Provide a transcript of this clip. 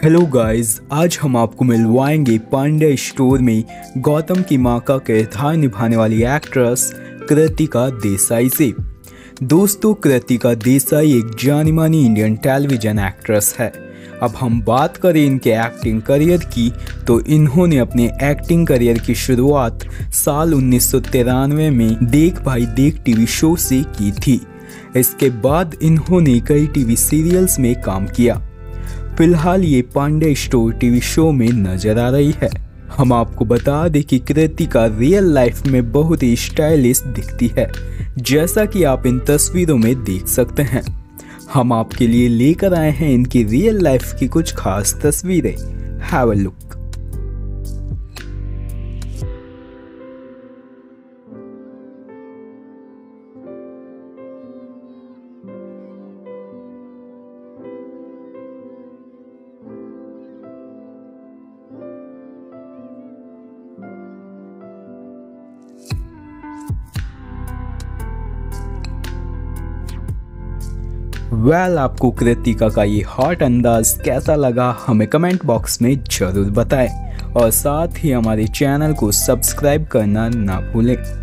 Hello guys, आज हम आपको मिलवाएंगे पांड्या स्टोर में गौतम की मां का किरदार निभाने वाली एक्ट्रेस कृतिका देसाई से। दोस्तों, कृतिका देसाई एक जानी मानी इंडियन टेलीविजन एक्ट्रेस है। अब हम बात करें इनके एक्टिंग करियर की तो इन्होंने अपने एक्टिंग करियर की शुरुआत साल 1993 में देख भाई देख टीवी शो से की थी। इसके बाद इन्होंने कई टीवी सीरियल्स में काम किया। फिलहाल ये पांड्या स्टोर टीवी शो में नजर आ रही है। हम आपको बता दें कि कृतिका रियल लाइफ में बहुत ही स्टाइलिश दिखती है, जैसा कि आप इन तस्वीरों में देख सकते हैं। हम आपके लिए लेकर आए हैं इनकी रियल लाइफ की कुछ खास तस्वीरें। Have a look. आपको कृतिका का ये हॉट अंदाज कैसा लगा हमें कमेंट बॉक्स में जरूर बताएं और साथ ही हमारे चैनल को सब्सक्राइब करना ना भूलें।